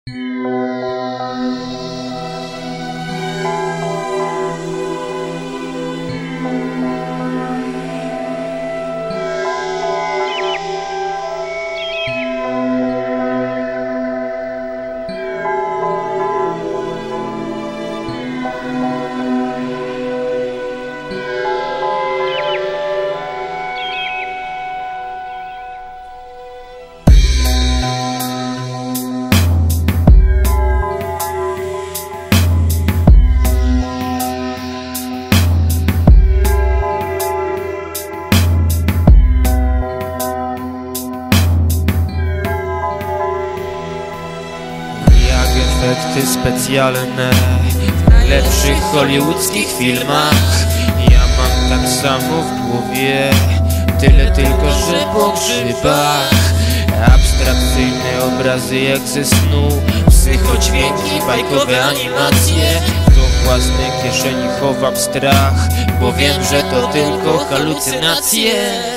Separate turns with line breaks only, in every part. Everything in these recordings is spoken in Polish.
Efekty specjalne w najlepszych hollywoodzkich filmach. Ja mam tak samo w głowie, tyle tylko, że po grzybach. Abstrakcyjne obrazy jak ze snu, psychodźwięki, bajkowe animacje. Do własnej kieszeni chowam strach, bo wiem, że to tylko halucynacje.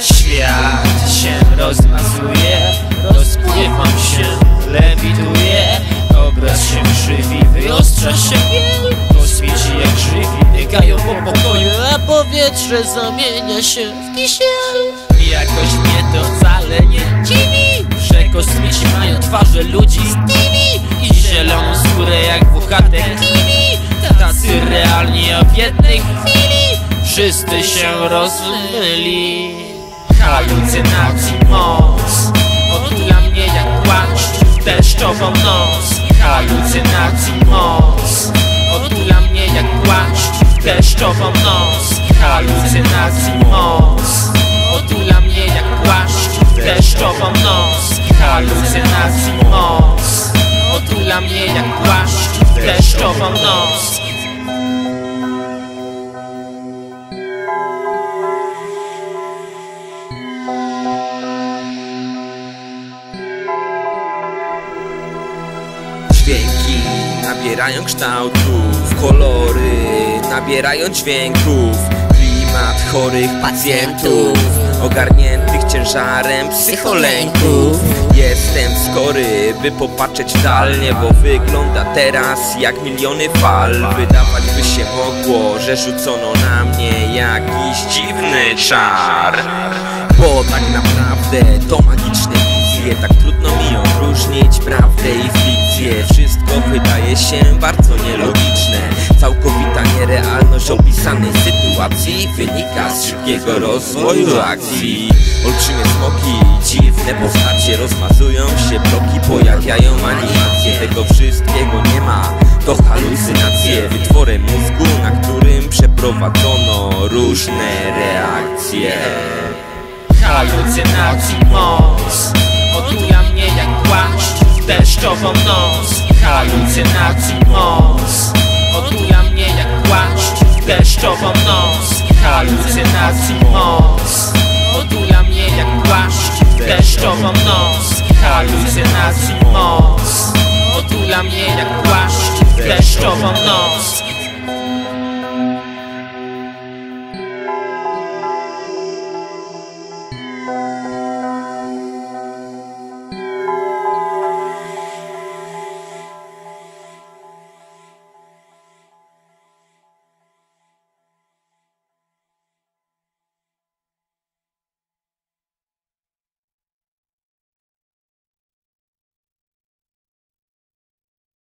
Świat się rozmazuje, rozpływam się, lewituję. Obraz się krzywi, wyostrza się biel. Kosmici jak żywi biegają po pokoju, a powietrze zamienia się w kisiel. Jakoś mnie to wcale nie dziwi, że kosmici mają twarze ludzi z TV i zieloną skórę jak włochate kiwi. Tacy realni, a w jednej chwili wszyscy się rozmyli. Halucynacji moc otula mnie jak płaszcz w deszczową noc. Halucynacji moc otula mnie jak płaszcz w deszczową noc. Halucynacji moc otula mnie jak płaszcz w deszczową noc. Halucynacji moc otula mnie jak płaszcz w deszczową noc.
Dźwięki nabierają kształtów, kolory nabierają dźwięków. Klimat chorych pacjentów, ogarniętych ciężarem psycholęków. Jestem skory, by popatrzeć dalnie, bo wygląda teraz jak miliony fal. Wydawać by się mogło, że rzucono na mnie jakiś dziwny czar, bo tak naprawdę to magiczne wizje. Tak trudno mi odróżnić prawdę i fikcję. Wszystko wydaje się bardzo nielogiczne. Całkowita nierealność opisanej sytuacji wynika z szybkiego rozwoju akcji. Olbrzymie smoki, dziwne postacie, rozmazują się bloki, pojawiają animacje. Tego wszystkiego nie ma, to halucynacje, wytworem mózgu, na którym przeprowadzono różne reakcje.
Halucynacji moc otula mnie jak płaszcz w deszczową noc. Halucynacji moc otula mnie jak płaszcz w deszczową noc. Halucynacji moc otula mnie jak płaszcz w deszczową noc. Halucynacji moc